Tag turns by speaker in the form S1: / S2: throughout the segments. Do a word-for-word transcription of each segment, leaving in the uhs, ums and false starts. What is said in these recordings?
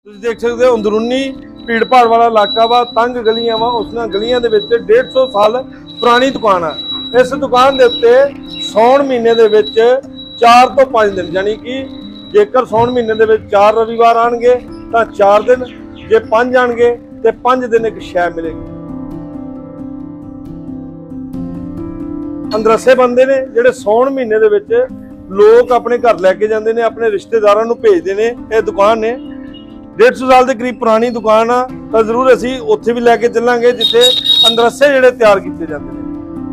S1: ਤੁਸੀਂ ਦੇਖ ਸਕਦੇ ਹੋ ਅੰਦਰੂਨੀ ਭੀੜ ਭਾੜ ਵਾਲਾ ਇਲਾਕਾ ਵਾ, ਤੰਗ ਗਲੀਆਂ ਵਾ। ਉਸ ਨਾਲ ਗਲੀਆਂ ਦੇ ਵਿੱਚ डेढ़ सौ ਸਾਲ ਪੁਰਾਣੀ ਦੁਕਾਨ ਆ। ਇਸ ਦੁਕਾਨ ਦੇ ਉੱਤੇ ਸੌਣ ਮਹੀਨੇ ਦੇ ਵਿੱਚ ਚਾਰ ਤੋਂ ਪੰਜ ਦਿਨ, ਯਾਨੀ ਕਿ ਜੇਕਰ ਸੌਣ ਮਹੀਨੇ ਦੇ ਵਿੱਚ ਚਾਰ ਰਵੀਵਾਰ ਆਣਗੇ ਤਾਂ ਚਾਰ ਦਿਨ, ਜੇ ਪੰਜ ਆਣਗੇ ਤੇ ਪੰਜ ਦਿਨ ਇੱਕ ਸ਼ੈ ਮਿਲੇਗੀ। ਅੰਦਰਸੇ ਬੰਦੇ ਨੇ ਜਿਹੜੇ ਸੌਣ ਮਹੀਨੇ ਦੇ ਵਿੱਚ ਲੋਕ ਆਪਣੇ ਘਰ ਲੈ ਕੇ ਜਾਂਦੇ ਨੇ, ਆਪਣੇ ਰਿਸ਼ਤੇਦਾਰਾਂ ਨੂੰ ਭੇਜਦੇ ਨੇ। ਇਹ ਦੁਕਾਨ ਨੇ डेढ़ सौ साल के करीब पुरानी दुकान आ, तो जरूर असी उत्थे भी लैके चलांगे जिथे अंदरसे जिहड़े तैयार किए जाते हैं।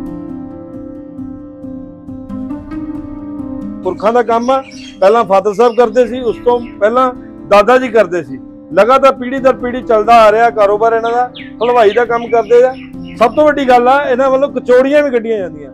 S1: पुरखा दा काम आ, पहला फादर साहब करते सी, उस तो पहला दादा जी करते सी। लगातार पीढ़ी दर पीढ़ी चलता आ रहा कारोबार इन्हां दा। हलवाई दा काम करते आ। सब तो वड्डी गल आ, इन्हां वल्लों कचौड़ियां भी कड्डियां जांदियां।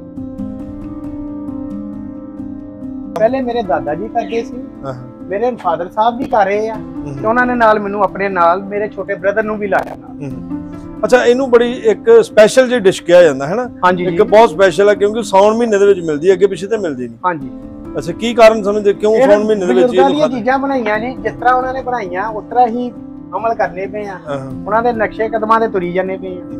S2: पहले मेरे दादा जी करते सी, मेरे फादर साहब भी कर रहे हैं ਤੇ ਉਹਨਾਂ ਨੇ ਨਾਲ ਮੈਨੂੰ ਆਪਣੇ ਨਾਲ ਮੇਰੇ ਛੋਟੇ ਬ੍ਰਦਰ ਨੂੰ ਵੀ ਲਾਇਆ ਨਾਲ।
S1: ਅੱਛਾ, ਇਹਨੂੰ ਬੜੀ ਇੱਕ ਸਪੈਸ਼ਲ ਜੀ ਡਿਸ਼ ਕਿਹਾ ਜਾਂਦਾ ਹੈ ਨਾ?
S2: ਹਾਂਜੀ,
S1: ਇੱਕ ਬਹੁਤ ਸਪੈਸ਼ਲ ਹੈ ਕਿਉਂਕਿ ਸੌਣ ਮਹੀਨੇ ਦੇ ਵਿੱਚ ਮਿਲਦੀ ਹੈ, ਅੱਗੇ ਪਿੱਛੇ ਤੇ ਮਿਲਦੀ ਨਹੀਂ।
S2: ਹਾਂਜੀ।
S1: ਅੱਛਾ, ਕੀ ਕਾਰਨ ਸਮਝਦੇ ਕਿਉਂ ਸੌਣ ਮਹੀਨੇ ਦੇ ਵਿੱਚ
S2: ਇਹ ਚੀਜ਼ਾਂ ਬਣਾਈਆਂ ਨੇ? ਜਿਸ ਤਰ੍ਹਾਂ ਉਹਨਾਂ ਨੇ ਬਣਾਈਆਂ ਉਸ ਤਰ੍ਹਾਂ ਹੀ ਅਮਲ ਕਰਨੇ ਪਏ ਆ, ਉਹਨਾਂ ਦੇ ਨਕਸ਼ੇ ਕਦਮਾਂ ਤੇ ਤੁਰੀ ਜਾਂਦੇ ਪਏ ਆ।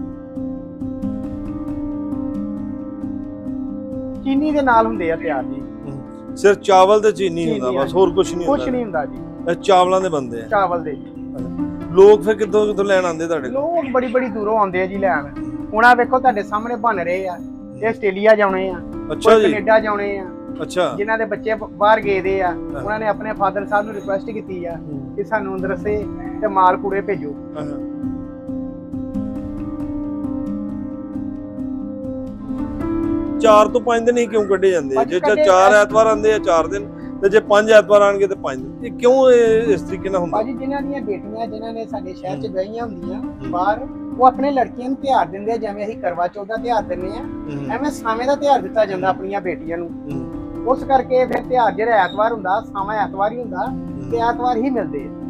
S2: ਚੀਨੀ ਦੇ ਨਾਲ ਹੁੰਦੇ ਆ ਤਿਆਰ ਜੀ,
S1: ਸਿਰ ਚਾਵਲ ਤੇ ਚੀਨੀ ਹੁੰਦਾ, ਬਸ ਹੋਰ ਕੁਝ ਨਹੀਂ ਹੁੰਦਾ।
S2: ਕੁਝ ਨਹੀਂ ਹੁੰਦਾ ਜੀ,
S1: ਇਹ ਚਾਵਲਾਂ ਦੇ ਬੰਦੇ ਆ।
S2: ਚਾਵਲ ਦੇ।
S1: ਲੋਕ ਫਿਰ ਕਿੱਥੋਂ ਕਿੱਥੋਂ ਲੈਣ ਆਉਂਦੇ ਤੁਹਾਡੇ?
S2: ਲੋਕ ਬੜੀ ਬੜੀ ਦੂਰੋਂ ਆਉਂਦੇ ਆ ਜੀ ਲੈਣ। ਹੁਣ ਆ ਵੇਖੋ ਤੁਹਾਡੇ ਸਾਹਮਣੇ ਬਣ ਰਹੇ ਆ, ਇਹ ਆਸਟ੍ਰੇਲੀਆ ਜਾਣੇ ਆ,
S1: ਅੱਛਾ ਜੀ,
S2: ਕੈਨੇਡਾ ਜਾਣੇ ਆ।
S1: ਅੱਛਾ,
S2: ਜਿਨ੍ਹਾਂ ਦੇ ਬੱਚੇ ਬਾਹਰ ਗਏ ਦੇ ਆ, ਉਹਨਾਂ ਨੇ ਆਪਣੇ ਫਾਦਰ ਸਾਹਿਬ ਨੂੰ ਰਿਕੁਐਸਟ ਕੀਤੀ ਆ ਕਿ ਸਾਨੂੰ ਅੰਦਰਸੇ ਤੇ ਮਾਲ ਪੂੜੇ ਭੇਜੋ।
S1: ਚਾਰ ਤੋਂ ਪੰਜ ਦਿਨ ਹੀ ਕਿਉਂ ਕੱਢੇ ਜਾਂਦੇ ਆ? ਜੇ ਚਾਰ ਐਤਵਾਰ ਆਉਂਦੇ ਆ ਚਾਰ ਦਿਨ, ਤੇ ਜੇ ਪੰਜ ਐਤਵਾਰ ਆਣਗੇ ਤੇ ਪੰਜ ਦਿਨ। ਇਹ ਕਿਉਂ ਇਸ ਤਰੀਕੇ ਨਾਲ ਹੁੰਦਾ?
S2: ਭਾਜੀ ਜਿਨ੍ਹਾਂ ਦੀਆਂ ਬੇਟੀਆਂ ਜਿਨ੍ਹਾਂ ਨੇ ਸਾਡੇ ਸ਼ਹਿਰ 'ਚ ਵਿਆਹੀਆਂ ਹੁੰਦੀਆਂ ਬਾਹਰ, ਉਹ ਆਪਣੇ ਲੜਕੀਆਂ ਨੂੰ ਤਿਉਹਾਰ ਦਿੰਦੇ ਆ, ਜਿਵੇਂ ਅਸੀਂ ਕਰਵਾ ਚੌਥ ਦਾ ਤਿਉਹਾਰ ਦਿੰਦੇ ਆ, ਐਵੇਂ ਸਾਵੇਂ ਦਾ ਤਿਉਹਾਰ ਦਿੱਤਾ ਜਾਂਦਾ ਆਪਣੀਆਂ ਬੇਟੀਆਂ ਨੂੰ। ਉਸ ਕਰਕੇ ਫਿਰ ਤਿਉਹਾਰ ਜਿਹੜਾ ਐਤਵਾਰ ਹੁੰਦਾ, ਸਾਵਾਂ ਐਤਵਾਰ ਹੀ ਹੁੰਦਾ ਤੇ ਐਤਵਾਰ ਹੀ ਮਿਲਦੇ ਆ।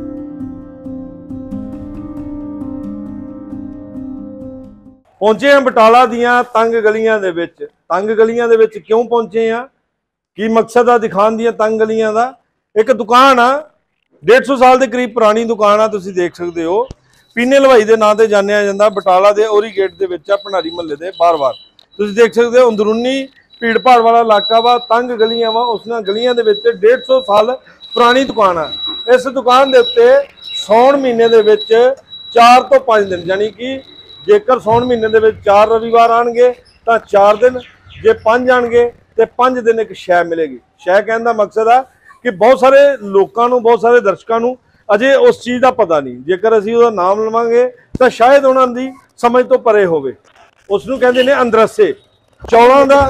S1: ਪਹੁੰਚੇ ਆ ਬਟਾਲਾ ਦੀਆਂ ਤੰਗ ਗਲੀਆਂ ਦੇ ਵਿੱਚ। ਤੰਗ ਗਲੀਆਂ ਦੇ ਵਿੱਚ ਕਿਉਂ ਪਹੁੰਚੇ ਆ, ਕੀ ਮਕਸਦ ਆ ਦਿਖਾਉਣ ਦੀਆਂ ਤੰਗ ਗਲੀਆਂ ਦਾ? ਇੱਕ ਦੁਕਾਨ ਆ, डेढ़ सौ ਸਾਲ ਦੇ ਕਰੀਬ ਪੁਰਾਣੀ ਦੁਕਾਨ ਆ। ਤੁਸੀਂ ਦੇਖ ਸਕਦੇ ਹੋ, ਪੀਨੇ ਹਲਵਾਈ ਦੇ ਨਾਂ ਤੇ ਜਾਣਿਆ ਜਾਂਦਾ। ਬਟਾਲਾ ਦੇ ਔਰੀ ਗੇਟ ਦੇ ਵਿੱਚ ਆ, ਭੰਡਾਰੀ ਮਹੱਲੇ ਦੇ ਬਾਰ-ਬਾਰ। ਤੁਸੀਂ ਦੇਖ ਸਕਦੇ ਹੋ ਅੰਦਰੂਨੀ ਭੀੜ ਭਾੜ ਵਾਲਾ ਇਲਾਕਾ ਵਾ, ਤੰਗ ਗਲੀਆਂ ਵਾ। ਉਸ ਨਾਲ ਗਲੀਆਂ ਦੇ ਵਿੱਚ डेढ़ सौ ਸਾਲ ਪੁਰਾਣੀ ਦੁਕਾਨ ਆ। ਇਸ ਦੁਕਾਨ ਦੇ ਉੱਤੇ ਸੌਣ ਮਹੀਨੇ ਦੇ ਵਿੱਚ ਚਾਰ ਤੋਂ ਪੰਜ ਦਿਨ, ਯਾਨੀ ਕਿ ਜੇਕਰ ਸੌਣ ਮਹੀਨੇ ਦੇ ਵਿੱਚ ਚਾਰ ਰਵੀਵਾਰ ਆਣਗੇ ਤਾਂ ਚਾਰ ਦਿਨ, ਜੇ ਪੰਜ ਆਣਗੇ ਤੇ ਪੰਜ ਦਿਨ ਇੱਕ ਸ਼ੈ ਮਿਲੇਗੀ। ਸ਼ੈ ਕਹਿਣ ਦਾ ਮਕਸਦ ਆ ਕਿ ਬਹੁਤ ਸਾਰੇ ਲੋਕਾਂ ਨੂੰ, ਬਹੁਤ ਸਾਰੇ ਦਰਸ਼ਕਾਂ ਨੂੰ ਅਜੇ ਉਸ ਚੀਜ਼ ਦਾ ਪਤਾ ਨਹੀਂ। ਜੇਕਰ ਅਸੀਂ ਉਹਦਾ ਨਾਮ ਲਵਾਂਗੇ ਤਾਂ ਸ਼ਾਇਦ ਉਹਨਾਂ ਦੀ ਸਮਝ ਤੋਂ ਪਰੇ ਹੋਵੇ। ਉਸ ਨੂੰ ਕਹਿੰਦੇ ਨੇ ਅੰਦਰਸੇ। ਚੌਲਾਂ ਦਾ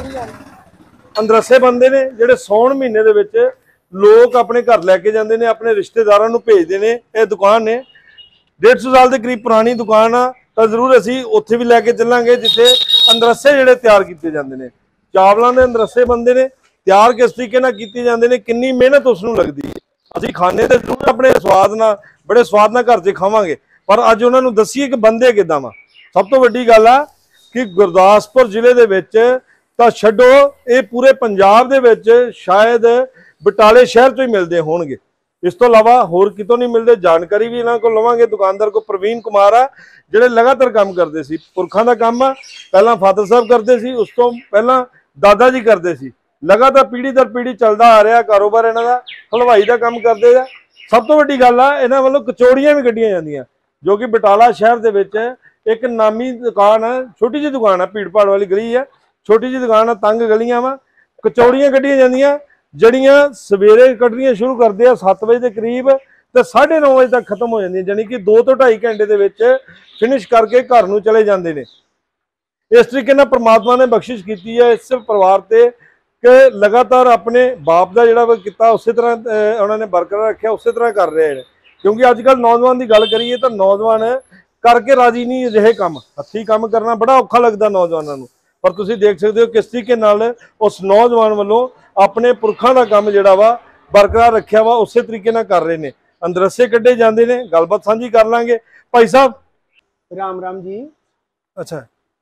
S1: ਅੰਦਰਸੇ ਬੰਦੇ ਨੇ ਜਿਹੜੇ ਸੌਣ ਮਹੀਨੇ ਦੇ ਵਿੱਚ ਲੋਕ ਆਪਣੇ ਘਰ ਲੈ ਕੇ ਜਾਂਦੇ ਨੇ, ਆਪਣੇ ਰਿਸ਼ਤੇਦਾਰਾਂ ਨੂੰ ਭੇਜਦੇ ਨੇ। ਇਹ ਦੁਕਾਨ ਨੇ डेढ़ सौ ਸਾਲ ਦੇ ਕਰੀਬ ਪੁਰਾਣੀ ਦੁਕਾਨ ਆ, ਤਾਂ ਜ਼ਰੂਰ ਅਸੀਂ ਉੱਥੇ ਵੀ ਲੈ ਕੇ ਚੱਲਾਂਗੇ ਜਿੱਥੇ ਅੰਦਰਸੇ ਜਿਹੜੇ ਤਿਆਰ ਕੀਤੇ ਜਾਂਦੇ ਨੇ। ਚਾਵਲਾਂ ਦੇ ਅੰਦਰਸੇ ਬੰਦੇ ਨੇ ਤਿਆਰ ਕਿਸ ਤਰੀਕੇ ਨਾਲ ਕੀਤੇ ਜਾਂਦੇ ਨੇ, ਕਿੰਨੀ ਮਿਹਨਤ ਉਸ ਨੂੰ ਲੱਗਦੀ ਹੈ। ਅਸੀਂ ਖਾਣੇ ਤੇ ਜ਼ਰੂਰ ਆਪਣੇ ਸਵਾਦ ਨਾਲ, ਬੜੇ ਸਵਾਦ ਨਾਲ ਘਰ 'ਚ ਖਾਵਾਂਗੇ, ਪਰ ਅੱਜ ਉਹਨਾਂ ਨੂੰ ਦੱਸੀਏ ਕਿ ਬੰਦੇ ਕਿੱਦਾਂ ਵਾ। ਸਭ ਤੋਂ ਵੱਡੀ ਗੱਲ ਆ ਕਿ ਗੁਰਦਾਸਪੁਰ ਜ਼ਿਲ੍ਹੇ ਦੇ ਵਿੱਚ ਤਾਂ ਛੱਡੋ, ਇਹ ਪੂਰੇ ਪੰਜਾਬ ਦੇ ਵਿੱਚ ਸ਼ਾਇਦ ਬਟਾਲੇ ਸ਼ਹਿਰ 'ਚੋਂ ਹੀ ਮਿਲਦੇ ਹੋਣਗੇ। ਇਸ ਤੋਂ ਇਲਾਵਾ ਹੋਰ ਕਿਤੋਂ ਨਹੀਂ ਮਿਲਦੇ। ਜਾਣਕਾਰੀ ਵੀ ਇਹਨਾਂ ਕੋਲ ਲਵਾਂਗੇ। ਦੁਕਾਨਦਾਰ ਕੋ ਪ੍ਰਵੀਨ ਕੁਮਾਰ ਆ, ਜਿਹੜੇ ਲਗਾਤਾਰ ਕੰਮ ਕਰਦੇ ਸੀ। ਪੁਰਖਾਂ ਦਾ ਕੰਮ ਆ, ਪਹਿਲਾਂ ਫਾਦਰ ਸਾਹਿਬ ਕਰਦੇ ਸੀ, ਉਸ ਤੋਂ ਪਹਿਲਾਂ ਦਾਦਾ ਜੀ ਕਰਦੇ ਸੀ। ਲਗਾਤਾਰ ਪੀੜ੍ਹੀ ਦਰ ਪੀੜ੍ਹੀ ਚੱਲਦਾ ਆ ਰਿਹਾ ਕਾਰੋਬਾਰ ਇਹਨਾਂ ਦਾ। ਹਲਵਾਈ ਦਾ ਕੰਮ ਕਰਦੇ ਆ। ਸਭ ਤੋਂ ਵੱਡੀ ਗੱਲ ਆ, ਇਹਨਾਂ ਵੱਲੋਂ ਕਚੌੜੀਆਂ ਵੀ ਕੱਢੀਆਂ ਜਾਂਦੀਆਂ, ਜੋ ਕਿ ਬਟਾਲਾ ਸ਼ਹਿਰ ਦੇ ਵਿੱਚ ਇੱਕ ਨਾਮੀ ਦੁਕਾਨ ਆ। ਛੋਟੀ ਜਿਹੀ ਦੁਕਾਨ ਆ, ਭੀੜ ਭਾੜ ਵਾਲੀ ਗਲੀ ਆ, ਛੋਟੀ ਜਿਹੀ ਦੁਕਾਨ ਆ, ਤੰਗ ਗਲੀਆਂ ਵਾ। ਕਚੌੜੀਆਂ ਕੱਢੀਆਂ ਜਾਂਦੀਆਂ, ਜਿਹੜੀਆਂ ਸਵੇਰੇ ਕੱਢਣੀਆਂ ਸ਼ੁਰੂ ਕਰਦੇ ਆ ਸੱਤ ਵਜੇ ਦੇ ਕਰੀਬ ਤੇ ਸਾਢੇ ਨੌ ਵਜੇ ਤੱਕ ਖਤਮ ਹੋ ਜਾਂਦੀਆਂ, ਯਾਨੀ ਕਿ ਦੋ ਤੋਂ ਢਾਈ ਘੰਟੇ ਦੇ ਵਿੱਚ ਫਿਨਿਸ਼ ਕਰਕੇ ਘਰ ਨੂੰ ਚਲੇ ਜਾਂਦੇ ਨੇ। ਇਸ ਤਰੀਕੇ ਨਾਲ ਪ੍ਰਮਾਤਮਾ ਨੇ ਬਖਸ਼ਿਸ਼ ਕੀਤੀ ਹੈ ਇਸ ਪਰਿਵਾਰ ਤੇ ਕਿ ਲਗਾਤਾਰ ਆਪਣੇ ਬਾਪ ਦਾ ਜਿਹੜਾ ਕੀਤਾ ਉਸੇ ਤਰ੍ਹਾਂ ਉਹਨਾਂ ਨੇ ਬਰਕਰਾਰ ਰੱਖਿਆ, ਉਸੇ ਤਰ੍ਹਾਂ ਕਰ ਰਹੇ ਨੇ। ਕਿਉਂਕਿ ਅੱਜ ਕੱਲ੍ਹ ਨੌਜਵਾਨ ਦੀ ਗੱਲ ਕਰੀਏ ਤਾਂ ਨੌਜਵਾਨ ਕਰਕੇ ਰਾਜੀ ਨਹੀਂ ਅਜਿਹੇ ਕੰਮ। ਹੱਥੀਂ ਕੰਮ ਕਰਨਾ ਬੜਾ ਔਖਾ ਲੱਗਦਾ ਨੌਜਵਾਨਾਂ ਨੂੰ, ਪਰ ਤੁਸੀਂ ਦੇਖ ਸਕਦੇ ਹੋ ਕਿਸ ਤਰੀਕੇ ਨਾਲ ਉਸ ਨੌਜਵਾਨ ਵੱਲੋਂ ਆਪਣੇ ਪੁਰਖਾਂ ਦਾ ਕੰਮ ਜਿਹੜਾ ਵਾ ਬਰਕਰਾਰ ਰੱਖਿਆ ਵਾ, ਉਸੇ ਤਰੀਕੇ ਨਾਲ ਕਰ ਰਹੇ ਨੇ। ਅੰਦਰਸੇ ਕੱਢੇ ਜਾਂਦੇ ਨੇ। ਗੱਲਬਾਤ ਸਾਂਝੀ ਕਰ ਲਾਂਗੇ। ਭਾਈ ਸਾਹਿਬ
S2: ਰਾਮ ਰਾਮ ਜੀ।
S1: ਅੱਛਾ,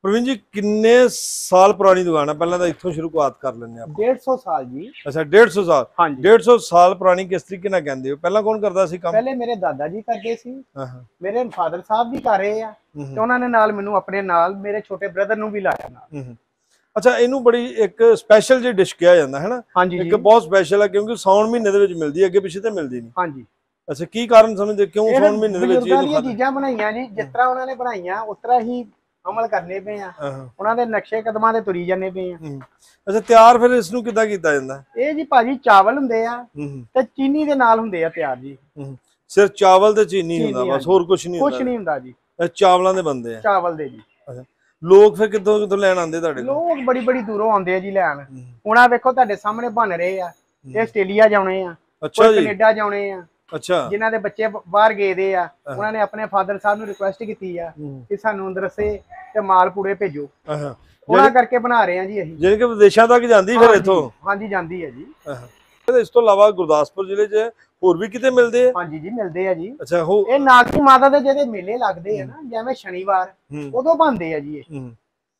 S1: ਪ੍ਰਵੀਨ ਜੀ ਕਿੰਨੇ ਸਾਲ ਪੁਰਾਣੀ ਦੁਕਾਨ ਹੈ? ਪਹਿਲਾਂ ਤਾਂ ਇੱਥੋਂ ਸ਼ੁਰੂਆਤ ਕਰ ਲੈਂਦੇ ਆਪਾਂ।
S2: डेढ़ सौ साल जी।
S1: ਅੱਛਾ ਡੇਢ ਸੌ ਸਾਲ।
S2: ਹਾਂਜੀ।
S1: ਡੇਢ ਸੌ ਸਾਲ ਪੁਰਾਣੀ ਕਿਸ ਤਰੀਕੇ ਨਾਲ ਕਹਿੰਦੇ ਹੋ? ਪਹਿਲਾਂ ਕੌਣ ਕਰਦਾ ਸੀ ਕੰਮ?
S2: ਪਹਿਲੇ ਮੇਰੇ ਦਾਦਾ ਜੀ ਕਰਦੇ ਸੀ,
S1: ਹਾਂ ਹਾਂ।
S2: ਮੇਰੇ ਫਾਦਰ ਸਾਹਿਬ ਵੀ ਕਰ ਰਹੇ ਆ ਤੇ ਉਹਨਾਂ ਨੇ ਨਾਲ ਮੈਨੂੰ ਆਪਣੇ ਨਾਲ ਮੇਰੇ ਛੋਟੇ ਬ੍ਰਦਰ ਨੂੰ ਵੀ ਲਾਇਆ ਨਾਲ।
S1: ਹੂੰ। ਅੱਛਾ ਇਹਨੂੰ ਬੜੀ ਇੱਕ ਸਪੈਸ਼ਲ ਜਿਹੀ ਡਿਸ਼ ਕਿਹਾ ਜਾਂਦਾ ਹੈ ਨਾ?
S2: ਹਾਂਜੀ
S1: ਇੱਕ
S2: ਜੀ।
S1: ਬਹੁਤ ਸਪੈਸ਼ਲ ਹੈ ਕਿਉਂਕਿ ਸਾਉਣ ਮਹੀਨੇ ਦੇ ਵਿੱਚ ਮਿਲਦੀ ਹੈ, ਅੱਗੇ ਪਿੱਛੇ ਤੇ ਮਿਲਦੀ ਨਹੀਂ।
S2: ਹਾਂਜੀ।
S1: ਅੱਛਾ ਕੀ ਕਾਰਨ ਸਮਝਦੇ ਕਿਉਂ
S2: ਇਹ
S1: ਸਾਉਣ ਮਹੀਨੇ ਦੇ ਵਿੱਚ
S2: ਬਜ਼ੁਰਗਾਂ
S1: ਇਹਨੂੰ
S2: ਦੀਆਂ
S1: ਖਾਂਦੇ?
S2: ਚੀਜ਼ਾਂ ਬਣਾਈਆਂ ਜੀ, ਜਿਸ ਤਰ੍ਹਾਂ ਉਹਨਾਂ ਨੇ ਬਣਾਈਆਂ ਉਸ ਤਰ੍ਹਾਂ ਹੀ ਅਮਲ ਕਰਨੇ ਪਏ ਆ।
S1: ਹਾਂ ਹਾਂ।
S2: ਉਹਨਾਂ ਦੇ ਨਕਸ਼ੇ ਕਦਮਾਂ ਤੇ ਤੁਰੀ ਜਾਂਦੇ ਪਏ ਆ।
S1: ਹੂੰ। ਅੱਛਾ ਤਿਆਰ ਫਿਰ ਇਸ ਨੂੰ ਕਿੱਦਾਂ ਕੀਤਾ ਜਾਂਦਾ?
S2: ਇਹ ਜੀ ਭਾਜੀ ਚਾਵਲ ਹੁੰਦੇ ਆ
S1: ਹੂੰ ਹੂੰ
S2: ਤੇ ਚੀਨੀ ਦੇ ਨਾਲ ਹੁੰਦੇ ਆ ਤਿਆਰ ਜੀ।
S1: ਹੂੰ। ਸਿਰਫ ਚਾਵਲ ਤੇ ਚੀਨੀ ਹੁੰਦਾ
S2: ਚੀਨੀ,
S1: ਬਸ, ਹੋਰ ਕੁਝ ਨਹੀਂ
S2: ਕੁਝ
S1: ਹੁੰਦਾ?
S2: ਨਹੀਂ ਹੁੰਦਾ ਜੀ,
S1: ਇਹ ਚਾਵਲਾਂ ਦੇ ਬੰਦੇ ਆ?
S2: ਚਾਵਲ ਦੇ ਜੀ।
S1: ਅੱਛਾ ਲੋਕ ਫਿਰ ਕਿੱਥੋਂ ਕਿੱਥੋਂ ਲੈਣ ਆਉਂਦੇ ਤੁਹਾਡੇ ਕੋਲ?
S2: ਲੋਕ ਬੜੀ ਬੜੀ ਦੂਰੋਂ ਆਉਂਦੇ ਆ ਜੀ ਲੈਣ। ਹੁਣ ਆ ਵੇਖੋ ਤੁਹਾਡੇ ਸਾਹਮਣੇ ਬਣ ਰਹੇ ਆ, ਇਹ ਆਸਟ੍ਰੇਲੀਆ ਜਾਣੇ ਆ,
S1: ਅੱਛਾ
S2: ਕੋਈ
S1: ਜੀ।
S2: ਕੈਨੇਡਾ ਜਾਣੇ ਆ।
S1: ਅੱਛਾ।
S2: ਜਿਨ੍ਹਾਂ ਦੇ ਬੱਚੇ ਬ- ਬਾਹਰ ਗਏ ਦੇ ਆ, ਉਹਨਾਂ ਨੇ ਆਪਣੇ ਫਾਦਰ ਸਾਹਿਬ ਨੂੰ ਰਿਕੁਐਸਟ ਕੀਤੀ ਆ ਕਿ ਸਾਨੂੰ ਅੰਦਰਸੇ ਤੇ ਮਾਲ ਪੂੜੇ ਭੇਜੋ,
S1: ਹਾਂ
S2: ਉਹਨਾਂ ਕਰਕੇ ਬਣਾ ਰਹੇ ਆ ਜੀ ਅਸੀਂ।
S1: ਜਿਹੜੇ ਕਿ ਵਿਦੇਸ਼ਾਂ ਤੱਕ ਜਾਂਦੀ ਫਿਰ ਇੱਥੋਂ?
S2: ਹਾਂਜੀ ਜਾਂਦੀ ਹੈ ਜੀ।
S1: ਹਾਂ। ਇਸ ਤੋਂ ਇਲਾਵਾ ਗੁਰਦਾਸਪੁਰ ਜ਼ਿਲ੍ਹੇ 'ਚ ਹੋਰ ਵੀ ਕਿਤੇ ਮਿਲਦੇ ਆ?
S2: ਹਾਂਜੀ ਜੀ ਮਿਲਦੇ ਆ ਜੀ।
S1: ਅੱਛਾ ਹੋ।
S2: ਇਹ ਨਾਗਤੀ ਮਾਤਾ ਦੇ ਜਿਹੜੇ ਮੇਲੇ ਲੱਗਦੇ ਆ ਨਾ, ਜਿਵੇਂ ਸ਼ਨੀਵਾਰ,
S1: ਹੂੰ
S2: ਉਦੋਂ ਬਣਦੇ ਆ ਜੀ ਇਹ।
S1: ਹੂੰ।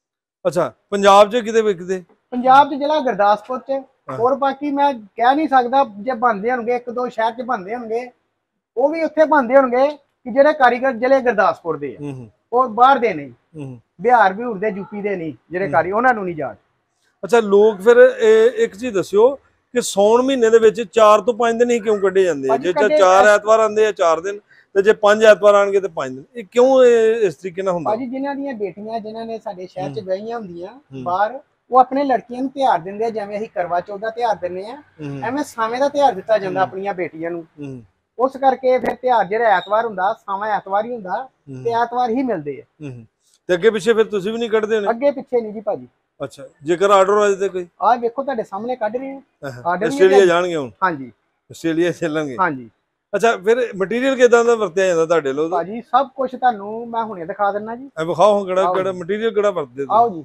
S1: ਅੱਛਾ ਪੰਜਾਬ 'ਚ ਕਿਤੇ ਵਿਕਦੇ?
S2: ਪੰਜਾਬ 'ਚ ਜ਼ਿਲ੍ਹਾ ਗੁਰਦਾਸਪੁਰ 'ਚ, ਹੋਰ ਬਾਕੀ ਮੈਂ ਕਹਿ ਨਹੀਂ ਸਕਦਾ, ਜੇ ਬਣਦੇ ਹੋਣਗੇ ਇੱਕ ਦੋ ਸ਼ਹਿਰ 'ਚ ਬਣਦੇ ਹੋਣਗੇ, ਉਹ ਵੀ ਉੱਥੇ ਬਣਦੇ ਹੋਣਗੇ ਕਿ ਜਿਹੜੇ ਕਾਰੀਗਰ ਜ਼ਿਲ੍ਹੇ ਗੁਰਦਾਸਪੁਰ ਦੇ ਆ,
S1: ਹੂੰ ਹੂੰ
S2: ਉਹ ਬਾਹਰ ਦੇ ਨਹੀਂ,
S1: ਹੂੰ।
S2: ਬਿਹਾਰ ਬਿਹੂਰ ਦੇ, ਯੂਪੀ ਦੇ ਨਹੀਂ, ਜਿਹੜੇ ਕਾਰੀ ਉਹਨਾਂ ਨੂੰ ਨਹੀਂ ਜਾਣ।
S1: ਅੱਛਾ ਲੋਕ ਫਿਰ ਇਹ ਇੱਕ ਚੀਜ਼ ਦੱਸਿਓ ਕਿ ਸੌਣ ਮਹੀਨੇ ਦੇ ਵਿੱਚ ਚਾਰ ਤੋਂ ਪੰਜ ਦਿਨ ਹੀ ਕਿਉਂ ਕੱਢੇ ਜਾਂਦੇ ਆ?
S2: ਭਾਜੀ
S1: ਜੇ
S2: ਕੱਢੇ-
S1: ਚਾਰ ਐਤਵਾਰ ਆਉਂਦੇ ਆ ਚਾਰ ਦਿਨ, ਤੇ ਜੇ ਪੰਜ ਐਤਵਾਰ ਆਣਗੇ ਤੇ ਪੰਜ ਦਿਨ, ਇਹ ਕਿਉਂ ਇਹ ਇਸ ਤਰੀਕੇ ਨਾਲ ਹੁੰਦਾ?
S2: ਭਾਜੀ ਜਿਨ੍ਹਾਂ ਦੀਆਂ ਬੇਟੀਆਂ ਜਿਨ੍ਹਾਂ ਨੇ ਸਾਡੇ ਸ਼ਹਿਰ 'ਚ ਵਿਆਹੀਆਂ ਹੁੰਦੀਆਂ ਬਾਹਰ, ਉਹ ਆਪਣੇ ਲੜਕੀਆਂ ਨੂੰ ਤਿਉਹਾਰ ਦਿੰਦੇ ਆ, ਜਿਵੇਂ ਅਸੀਂ ਕਰਵਾ ਚੌਥ ਦਾ ਤਿਉਹਾਰ ਦਿੰਦੇ ਆ, ਐਵੇਂ ਸਾਵੇਂ ਦਾ ਤਿਉਹਾਰ ਦਿੱਤਾ ਜਾਂਦਾ ਆਪਣੀਆਂ ਬੇਟੀਆਂ ਨੂੰ।
S1: ਹੂੰ
S2: ਉਸ ਕਰਕੇ ਫਿਰ ਤਿਉਹਾਰ ਜਿਹੜਾ ਐਤਵਾਰ ਹੁੰਦਾ, ਸਾਵਾਂ ਐਤਵਾਰ ਹੀ ਹੁੰਦਾ ਤੇ ਐਤਵਾਰ ਹੀ ਮਿਲਦੇ ਆ।
S1: ਹੂੰ। ਤੇ ਅੱਗੇ ਪਿੱਛੇ ਫਿਰ ਤੁਸੀਂ ਵੀ ਨਹੀਂ ਕੱਢਦੇ ਹੋਣੇ?
S2: ਅੱਗੇ ਪਿੱਛੇ ਨਹੀਂ ਜੀ ਭਾਜੀ।
S1: ਅੱਛਾ ਜੇਕਰ ਆਰਡਰ ਆ ਜਾਵੇ ਕੋਈ?
S2: ਆਹ ਵੇਖੋ ਤੁਹਾਡੇ ਸਾਹਮਣੇ ਕੱਢ ਰਹੇ ਆ ਆਰਡਰ।
S1: ਆਸਟ੍ਰੇਲੀਆ ਜਾਣਗੇ ਹੁਣ?
S2: ਹਾਂਜੀ
S1: ਆਸਟ੍ਰੇਲੀਆ ਚੱਲਣਗੇ?
S2: ਹਾਂਜੀ।
S1: ਅੱਛਾ ਫਿਰ ਮਟੀਰੀਅਲ ਕਿਦਾਂ ਦਾ ਵਰਤਿਆ ਜਾਂਦਾ ਤੁਹਾਡੇ ਲੋਕ?
S2: ਭਾਜੀ ਸਭ ਕੁਝ ਤੁਹਾਨੂੰ ਮੈਂ ਹੁਣੇ ਦਿਖਾ ਦਿੰਦਾ ਜੀ।
S1: ਐ ਵਿਖਾਓ ਕਿਹੜਾ ਕਿਹੜਾ ਮਟੀਰੀਅਲ ਕਿਹੜਾ ਵਰਤਦੇ ਤੁਸੀਂ?
S2: ਆਓ ਜੀ।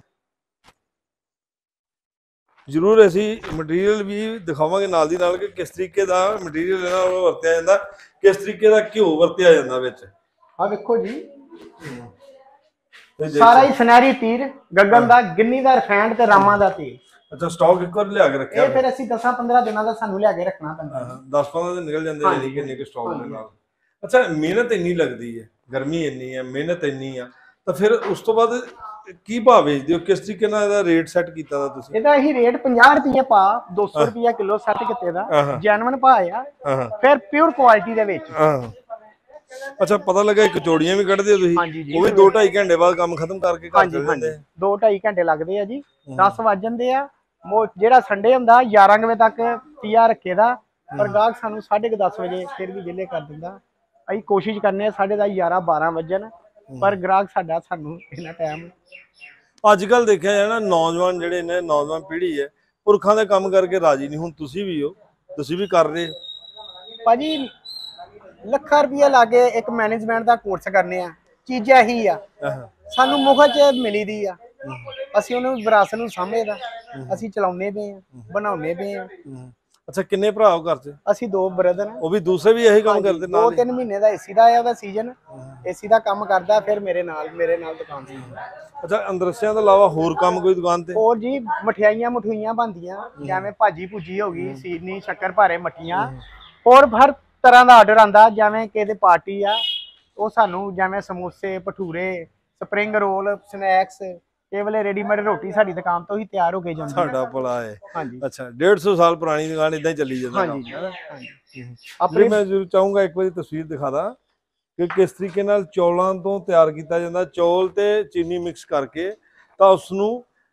S1: ਜ਼ਰੂਰ ਅਸੀਂ ਮਟੀਰੀਅਲ ਵੀ ਦਿਖਾਵਾਂਗੇ ਨਾਲ ਦੀ ਨਾਲ ਕਿ ਕਿਸ ਤਰੀਕੇ ਦਾ ਮਟੀਰੀਅਲ ਇਹਨਾਂ ਵੱਲੋਂ ਵਰਤਿਆ ਜਾਂਦਾ, ਕਿਸ ਤਰੀਕੇ ਦਾ ਘਿਓ ਵਰਤਿਆ ਜਾਂਦਾ ਵਿੱਚ।
S2: ਆ ਵੇਖੋ ਜੀ, ਸਾਰਾ ਹੀ ਸੁਨਹਿਰੀ ਤੀਰ, ਗਗਨ ਦਾ, ਗਿੰਨੀ ਦਾ, ਰਿਫਾਈਨਡ ਤੇ ਰਾਮਾਂ ਦਾ ਤੇਲ।
S1: ਅੱਛਾ ਸਟਾਕ ਇੱਕ ਵਾਰ ਲਿਆ ਕੇ ਰੱਖਿਆ?
S2: ਇਹ ਫਿਰ ਅਸੀਂ ਦਸਾਂ ਪੰਦਰਾਂ ਦਿਨਾਂ ਦਾ ਸਾਨੂੰ ਲਿਆ ਕੇ ਰੱਖਣਾ ਪੈਂਦਾ।
S1: ਦਸ ਪੰਦਰਾਂ ਦਿਨ ਨਿਕਲ ਜਾਂਦੇ ਨੇ ਕਿੰਨੇ ਕਿ ਸਟਾਕ ਦੇ ਨਾਲ। ਅੱਛਾ ਮਿਹਨਤ ਇੰਨੀ ਲੱਗਦੀ ਹੈ, ਗਰਮੀ ਇੰਨੀ ਹੈ, ਮਿਹਨਤ ਇੰਨੀ ਆ, ਤਾਂ ਫਿਰ ਉਸ ਤੋਂ ਬਾਅਦ ਕੀ ਭਾਅ ਵੇਚਦੇ ਹੋ? ਕਿਸ ਤਰੀਕੇ ਨਾਲ ਇਹਦਾ ਰੇਟ ਸੈੱਟ ਕੀਤਾ ਦਾ ਤੁਸੀਂ?
S2: ਇਹਦਾ ਹੀ ਰੇਟ ਪੰਜਾਹ ਰੁਪਏ ਪਾ, ਦੋ ਸੌ ਰੁਪਏ ਕਿਲੋ ਸੈੱਟ ਕੀਤੇ ਦਾ, ਜੈਨੂਇਨ ਭਾਅ ਆ, ਫਿਰ ਪਿਓਰ ਕੁਆਲਿਟੀ ਦੇ ਵਿੱਚ।
S1: ਅੱਛਾ ਪਤਾ ਲੱਗਾ ਕਚੌੜੀਆਂ ਵੀ ਕੱਢਦੇ ਹੋ ਤੁਸੀਂ? ਉਹ ਵੀ ਦੋ ਢਾਈ ਘੰਟੇ ਬਾਅਦ ਕੰਮ ਖਤਮ ਕਰਕੇ ਘਰ ਚਲੇ ਜਾਂਦੇ?
S2: ਦੋ ਢਾਈ ਘੰਟੇ ਲੱਗਦੇ ਆ ਜੀ, ਦਸ ਵੱਜ ਜਾਂਦੇ ਆ। ਜਿਹੜਾ ਸੰਡੇ ਹੁੰਦਾ ਗਿਆਰਾਂ ਵਜੇ ਤੱਕ ਤੀਆ ਰੱਖੇ ਦਾ, ਪਰ ਗਾਹਕ ਸਾਨੂੰ ਸਾਢੇ ਕੁ ਦਸ ਵਜੇ ਫਿਰ ਵੀ ਵਿਹਲੇ ਕਰ ਦਿੰਦਾ। ਅਸੀਂ ਕੋਸ਼ਿਸ਼ ਕਰਨੇ ਆ ਸਾਢੇ ਦਸ ਗਿਆਰਾਂ ਬਾਰਾਂ ਵਜਣ, ਪਰ ਗ੍ਰਾਹਕ ਸਾਡਾ ਸਾਨੂੰ ਇੰਨਾ ਟਾਈਮ।
S1: ਅੱਜ ਕੱਲ ਦੇਖਿਆ ਜਾਏ ਨਾ, ਨੌਜਵਾਨ ਜਿਹੜੇ ਨੇ, ਨੌਜਵਾਨ ਪੀੜ੍ਹੀ ਹੈ, ਪੁਰਖਾਂ ਦੇ ਕੰਮ ਕਰਕੇ ਰਾਜੀ ਨਹੀਂ। ਹੁਣ ਤੁਸੀਂ ਵੀ ਹੋ, ਤੁਸੀਂ ਵੀ ਕਰ ਰਹੇ
S2: ਭਾਜੀ। ਲੱਖਾਂ ਰੁਪਏ ਲਾਗੇ ਇੱਕ ਮੈਨੇਜਮੈਂਟ ਦਾ ਕੋਰਸ ਕਰਨੇ ਆ, ਚੀਜ਼ਾਂ ਹੀ ਆ ਸਾਨੂੰ ਮੁਫਤ ਚ ਮਿਲੀ ਦੀ ਆ, ਅਸੀਂ ਉਹਨੂੰ ਵਿਰਾਸਤ ਨੂੰ ਸਾਂਭੇਦਾ, ਅਸੀਂ ਚਲਾਉਂਦੇ ਪਏ ਆ, ਬਣਾਉਂਦੇ ਪਏ ਆ।
S1: ਅੱਛਾ ਕਿੰਨੇ ਭਰਾ ਹੋ ਘਰ ਚ?
S2: ਅਸੀਂ ਦੋ ਬ੍ਰਦਰ ਆ।
S1: ਉਹ ਵੀ ਦੂਸਰੇ ਵੀ ਇਹੀ ਕੰਮ ਕਰਦੇ ਨਾਲ?
S2: ਦੋ ਤਿੰਨ ਮਹੀਨੇ ਦਾ ਏਸੀ ਦਾ ਆਇਆ ਉਹਦਾ ਸੀਜ਼ਨ, ਏਸੀ ਦਾ ਕੰਮ ਕਰਦਾ, ਫਿਰ ਮੇਰੇ ਨਾਲ ਮੇਰੇ ਨਾਲ ਦੁਕਾਨ ਸੀ।
S1: ਅੱਛਾ ਅੰਦਰਸਿਆਂ ਤੋਂ ਇਲਾਵਾ ਹੋਰ ਕੰਮ ਕੋਈ ਦੁਕਾਨ ਤੇ?
S2: ਹੋਰ ਜੀ ਮਠਿਆਈਆਂ ਮਠੂਈਆਂ ਬਣਦੀਆਂ, ਜਿਵੇਂ ਭਾਜੀ ਭੁਜੀ ਹੋ ਗਈ, ਸੀਨੀ, ਸ਼ੱਕਰ ਭਾਰੇ, ਮੱਠੀਆਂ, ਹੋਰ ਹਰ ਤਰ੍ਹਾਂ ਦਾ ਆਰਡਰ ਆਂਦਾ। ਜਿਵੇਂ ਕਿਸੇ ਪਾਰਟੀ ਆ, ਉਹ ਸਾਨੂੰ ਜਿਵੇਂ ਸਮੋਸੇ, ਭਟੂਰੇ, ਸਪਰਿੰਗ ਰੋਲ, ਸਨੈਕਸ, ਇਹ ਵਾਲੇ ਰੈਡੀਮੇਡ ਰੋਟੀ ਸਾਡੀ ਦੁਕਾਨ ਤੋਂ ਹੀ ਤਿਆਰ ਹੋ ਕੇ ਜਾਂਦੀ ਹੈ।
S1: ਸਾਡਾ ਭਲਾ ਹੈ।
S2: ਹਾਂਜੀ।
S1: ਅੱਛਾ ਡੇਢ ਸੌ ਸਾਲ ਪੁਰਾਣੀ ਦੁਕਾਨ ਇਦਾਂ ਹੀ ਚੱਲੀ ਜਾਂਦੀ?
S2: ਹਾਂਜੀ ਹਾਂਜੀ।
S1: ਆਪਣੀ ਮੈਂ ਜ਼ਰੂਰ ਚਾਹੂੰਗਾ ਇੱਕ ਵਾਰੀ ਤਸਵੀਰ ਦਿਖਾ ਦਾਂ ਕਿ ਕਿਸ ਤਰੀਕੇ ਨਾਲ ਚੌਲਾਂ ਤੋਂ ਤਿਆਰ ਕੀਤਾ ਜਾਂਦਾ। ਚੌਲ ਤੇ ਚੀਨੀ ਮਿਕਸ ਕਰਕੇ ਤਾਂ ਉਸ ਨੂੰ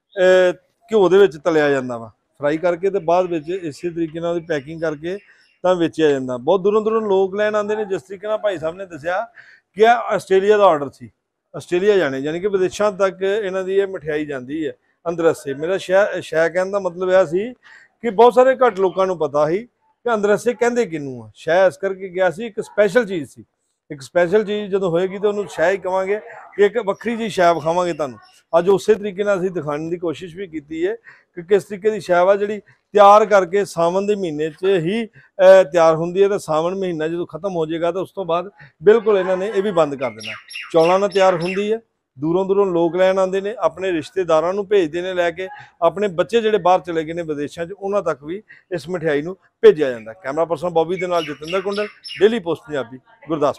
S1: ਘਿਓ ਦੇ ਵਿੱਚ ਤਲਿਆ ਜਾਂਦਾ ਵਾ, ਫਰਾਈ ਕਰਕੇ, ਤੇ ਬਾਅਦ ਵਿੱਚ ਇਸੇ ਤਰੀਕੇ ਨਾਲ ਉਹਦੀ ਪੈਕਿੰਗ ਕਰਕੇ ਤਾਂ ਵੇਚਿਆ ਜਾਂਦਾ। ਬਹੁਤ ਦੂਰੋਂ ਦੂਰੋਂ ਲੋਕ ਲੈਣ ਆਉਂਦੇ ਨੇ। ਜਿਸ ਤਰੀਕੇ ਨਾਲ ਭਾਈ ਸਾਹਿਬ ਨੇ ਦੱਸਿਆ ਕਿ ਆ ਆਸਟ੍ਰੇਲੀਆ ਦਾ ਆਰਡਰ ਸੀ, ਆਸਟ੍ਰੇਲੀਆ ਜਾਣੇ, ਯਾਨੀ ਕਿ ਵਿਦੇਸ਼ਾਂ ਤੱਕ ਇਹਨਾਂ ਦੀ ਇਹ ਮਠਿਆਈ ਜਾਂਦੀ ਹੈ ਅੰਦਰਸੇ। ਮੇਰਾ ਸ਼ੈ ਸ਼ੈ ਕਹਿਣ ਦਾ ਮਤਲਬ ਇਹ ਸੀ ਕਿ ਬਹੁਤ ਸਾਰੇ ਘੱਟ ਲੋਕਾਂ ਨੂੰ ਪਤਾ ਸੀ ਕਿ ਅੰਦਰਸੇ ਕਹਿੰਦੇ ਕਿਹਨੂੰ ਆ। ਸ਼ੈ ਇਸ ਕਰਕੇ ਗਿਆ ਸੀ, ਇੱਕ ਸਪੈਸ਼ਲ ਚੀਜ਼ ਸੀ। ਇੱਕ ਸਪੈਸ਼ਲ ਚੀਜ਼ ਜਦੋਂ ਹੋਏਗੀ ਤਾਂ ਉਹਨੂੰ ਸ਼ੈ ਹੀ ਕਵਾਂਗੇ, ਕਿ ਇੱਕ ਵੱਖਰੀ ਜਿਹੀ ਸ਼ੈ ਵਿਖਾਵਾਂਗੇ ਤੁਹਾਨੂੰ। ਅੱਜ ਉਸੇ ਤਰੀਕੇ ਨਾਲ ਅਸੀਂ ਦਿਖਾਉਣ ਦੀ ਕੋਸ਼ਿਸ਼ ਵੀ ਕੀਤੀ ਹੈ ਕਿ ਕਿਸ ਤਰੀਕੇ ਦੀ ਸ਼ੈ ਵਾ ਜਿਹੜੀ ਤਿਆਰ ਕਰਕੇ ਸਾਵਣ ਦੇ ਮਹੀਨੇ 'ਚ ਹੀ ਤਿਆਰ ਹੁੰਦੀ ਹੈ, ਤਾਂ ਸਾਵਣ ਮਹੀਨਾ ਜਦੋਂ ਖਤਮ ਹੋ ਜਾਏਗਾ ਤਾਂ ਉਸ ਤੋਂ ਬਾਅਦ ਬਿਲਕੁਲ ਇਹਨਾਂ ਨੇ ਇਹ ਵੀ ਬੰਦ ਕਰ ਦੇਣਾ। ਚੌਲਾਂ ਨਾਲ ਤਿਆਰ ਹੁੰਦੀ ਹੈ, ਦੂਰੋਂ ਦੂਰੋਂ ਲੋਕ ਲੈਣ ਆਉਂਦੇ ਨੇ, ਆਪਣੇ ਰਿਸ਼ਤੇਦਾਰਾਂ ਨੂੰ ਭੇਜਦੇ ਨੇ ਲੈ ਕੇ, ਆਪਣੇ ਬੱਚੇ ਜਿਹੜੇ ਬਾਹਰ ਚਲੇ ਗਏ ਨੇ ਵਿਦੇਸ਼ਾਂ 'ਚ ਉਹਨਾਂ ਤੱਕ ਵੀ ਇਸ ਮਠਿਆਈ ਨੂੰ ਭੇਜਿਆ ਜਾਂਦਾ। ਕੈਮਰਾ ਪਰਸਨ ਬੌਬੀ ਦੇ ਨਾਲ ਜਤਿੰਦਰ ਕੁੰਡਲ, ਡੇਲੀ ਪੋਸਟ ਪੰਜਾਬੀ, ਗੁਰਦਾਸਪੁਰ।